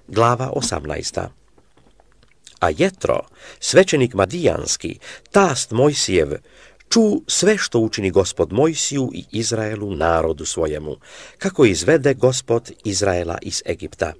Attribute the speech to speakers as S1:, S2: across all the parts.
S1: Glava 18. A Jetro, svećenik Madijanski, tast Mojsijev, ču sve što učini Gospod Mojsiju i Izraelu, narodu svojemu, kako izvede Gospod Izraela iz Egipta.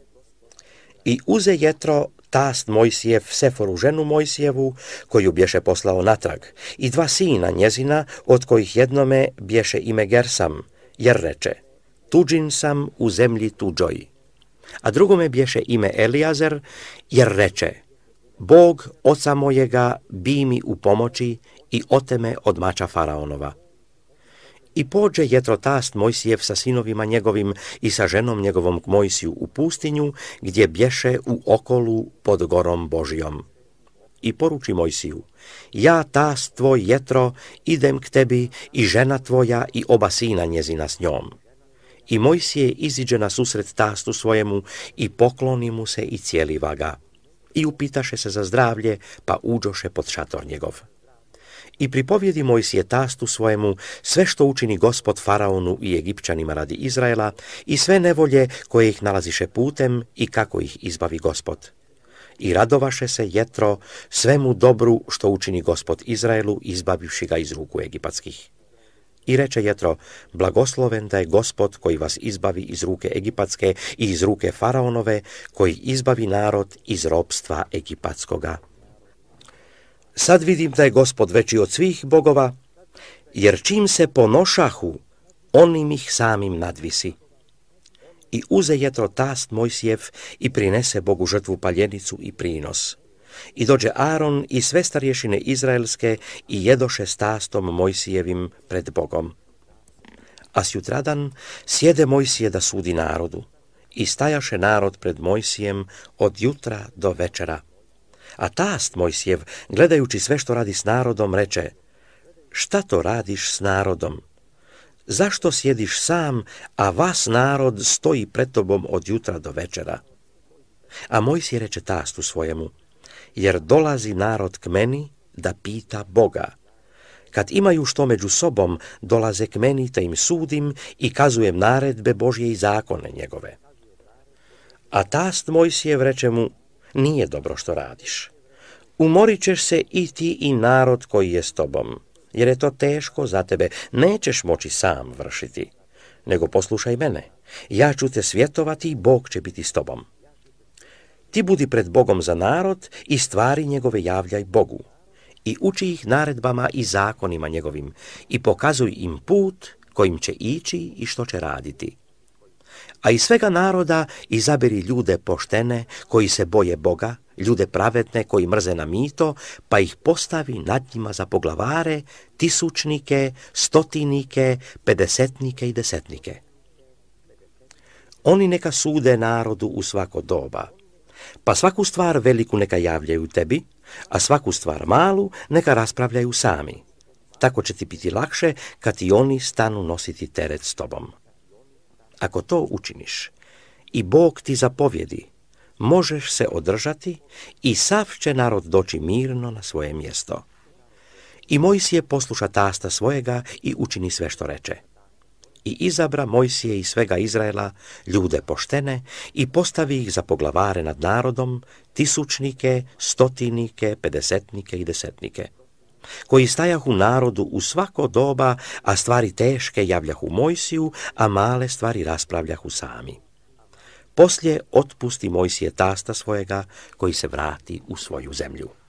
S1: I uze Jetro, tast Mojsijev, Seforu ženu Mojsijevu, koju bješe poslao natrag, i 2 sina njezina, od kojih jednome bješe ime Gersam, jer reče, tuđin sam u zemlji tuđoj. A drugome bješe ime Elijazer, jer reče, Bog oca mojega bi mi u pomoći i oteme od mača faraonova. I pođe Jetro tast Mojsijev sa sinovima njegovim i sa ženom njegovom k Mojsiju u pustinju, gdje bješe u okolu pod gorom Božijom. I poruči Mojsiju, ja tast tvoj Jetro idem k tebi i žena tvoja i oba sina njezina s njom. I Mojsije iziđe na susret tastu svojemu i pokloni mu se i cijeliva ga. I upitaše se za zdravlje, pa uđoše pod šator njegov. I pripovjedi Mojsije tastu svojemu sve što učini Gospod faraonu i Egipćanima radi Izraela i sve nevolje koje ih nalaziše putem i kako ih izbavi Gospod. I radovaše se Jetro svemu dobru što učini Gospod Izraelu, izbavivši ga iz ruku egipatskih. I reče Jetro, blagosloven da je Gospod koji vas izbavi iz ruke egipatske i iz ruke faraonove, koji izbavi narod iz ropstva egipatskoga. Sad vidim da je Gospod veći od svih bogova, jer čim se ponošahu, onim ih samim nadvisi. I uze Jetro tast Mojsijev i prinese Bogu žrtvu paljenicu i prinos. I dođe Aaron i sve starješine izraelske i jedoše s tastom Mojsijevim pred Bogom. A sjutradan sjede Mojsije da sudi narodu. I stajaše narod pred Mojsijem od jutra do večera. A tast Mojsijev, gledajući sve što radi s narodom, reče, šta to radiš s narodom? Zašto sjediš sam, a vas narod stoji pred tobom od jutra do večera? A Mojsije reče tastu svojemu, jer dolazi narod k meni da pita Boga. Kad imaju što među sobom, dolaze k meni te im sudim i kazujem naredbe Božje i zakone njegove. A tast Mojsijev reče mu, nije dobro što radiš. Umorit ćeš se i ti i narod koji je s tobom, jer je to teško za tebe, nećeš moći sam vršiti. Nego poslušaj mene, ja ću te svjetovati i Bog će biti s tobom. Ti budi pred Bogom za narod i stvari njegove javljaj Bogu. I uči ih naredbama i zakonima njegovim i pokazuj im put kojim će ići i što će raditi. A iz svega naroda izaberi ljude poštene koji se boje Boga, ljude pravedne koji mrze na mito, pa ih postavi nad njima za poglavare, tisućnike, stotinike, pedesetnike i desetnike. Oni neka sude narodu u svako doba, pa svaku stvar veliku neka javljaju tebi, a svaku stvar malu neka raspravljaju sami. Tako će ti biti lakše kad ti oni stanu nositi teret s tobom. Ako to učiniš i Bog ti zapovjedi, možeš se održati i sav će narod doći mirno na svoje mjesto. I Mojsije posluša tasta svojega i učini sve što reče. I izabra Mojsije i svega Izraela ljude poštene i postavi ih za poglavare nad narodom, tisućnike, stotinike, pedesetnike i desetnike, koji stajahu narodu u svako doba, a stvari teške javljahu Mojsiju, a male stvari raspravljahu sami. Poslije otpusti Mojsije tasta svojega, koji se vrati u svoju zemlju.